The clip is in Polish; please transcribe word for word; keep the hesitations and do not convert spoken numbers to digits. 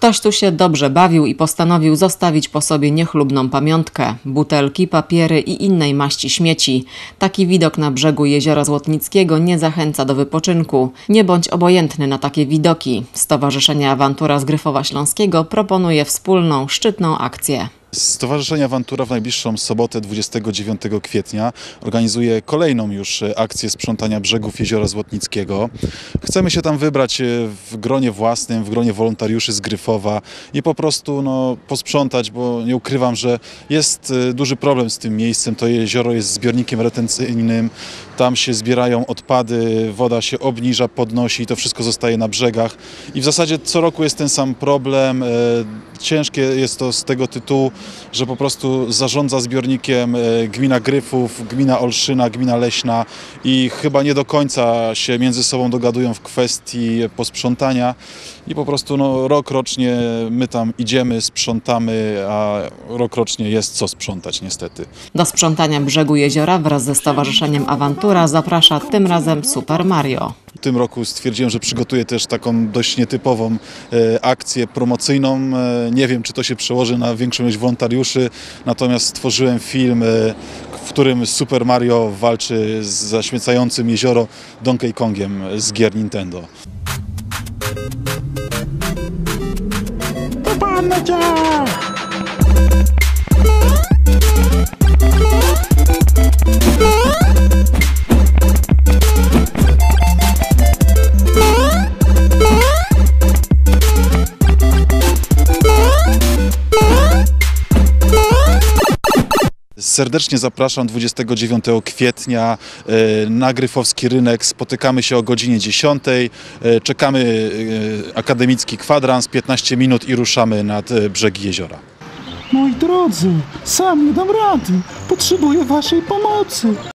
Ktoś tu się dobrze bawił i postanowił zostawić po sobie niechlubną pamiątkę. Butelki, papiery i innej maści śmieci. Taki widok na brzegu Jeziora Złotnickiego nie zachęca do wypoczynku. Nie bądź obojętny na takie widoki. Stowarzyszenie Awantura z Gryfowa Śląskiego proponuje wspólną, szczytną akcję. Stowarzyszenie Awantura w najbliższą sobotę dwudziestego dziewiątego kwietnia organizuje kolejną już akcję sprzątania brzegów Jeziora Złotnickiego. Chcemy się tam wybrać w gronie własnym, w gronie wolontariuszy z Gryfowa i po prostu no, posprzątać, bo nie ukrywam, że jest duży problem z tym miejscem. To jezioro jest zbiornikiem retencyjnym, tam się zbierają odpady, woda się obniża, podnosi i to wszystko zostaje na brzegach. I w zasadzie co roku jest ten sam problem. Ciężkie jest to z tego tytułu, że po prostu zarządza zbiornikiem gmina Gryfów, gmina Olszyna, gmina Leśna i chyba nie do końca się między sobą dogadują w kwestii posprzątania i po prostu no, rok rocznie my tam idziemy, sprzątamy, a rok rocznie jest co sprzątać niestety. Do sprzątania brzegu jeziora wraz ze Stowarzyszeniem Awantura zaprasza tym razem Super Mario. W tym roku stwierdziłem, że przygotuję też taką dość nietypową e, akcję promocyjną. E, nie wiem, czy to się przełoży na większą ilość wolontariuszy, natomiast stworzyłem film, e, w którym Super Mario walczy z zaśmiecającym jezioro Donkey Kongiem z gier Nintendo. Serdecznie zapraszam dwudziestego dziewiątego kwietnia na Gryfowski Rynek. Spotykamy się o godzinie dziesiątej. Czekamy akademicki kwadrans, piętnaście minut i ruszamy nad brzegi jeziora. Moi drodzy, sam nie dam rady. Potrzebuję waszej pomocy.